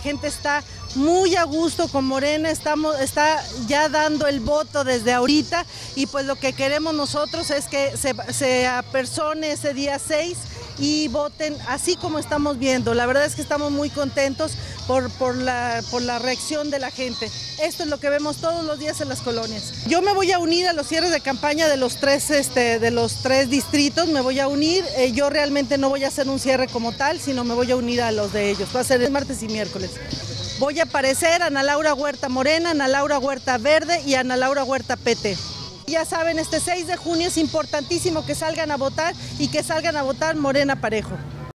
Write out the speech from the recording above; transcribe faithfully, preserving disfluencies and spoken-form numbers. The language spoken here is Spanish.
gente está muy a gusto con Morena, estamos, está ya dando el voto desde ahorita y pues lo que queremos nosotros es que se, se apersone ese día seis y voten así como estamos viendo. La verdad es que estamos muy contentos por, por, la, por la reacción de la gente. Esto es lo que vemos todos los días en las colonias. Yo me voy a unir a los cierres de campaña de los tres, este, de los tres distritos, me voy a unir. Eh, yo realmente no voy a hacer un cierre como tal, sino me voy a unir a los de ellos. Va a ser el martes y miércoles. Voy a aparecer Ana Laura Huerta Morena, Ana Laura Huerta Verde y Ana Laura Huerta P T. Ya saben, este seis de junio es importantísimo que salgan a votar y que salgan a votar Morena parejo.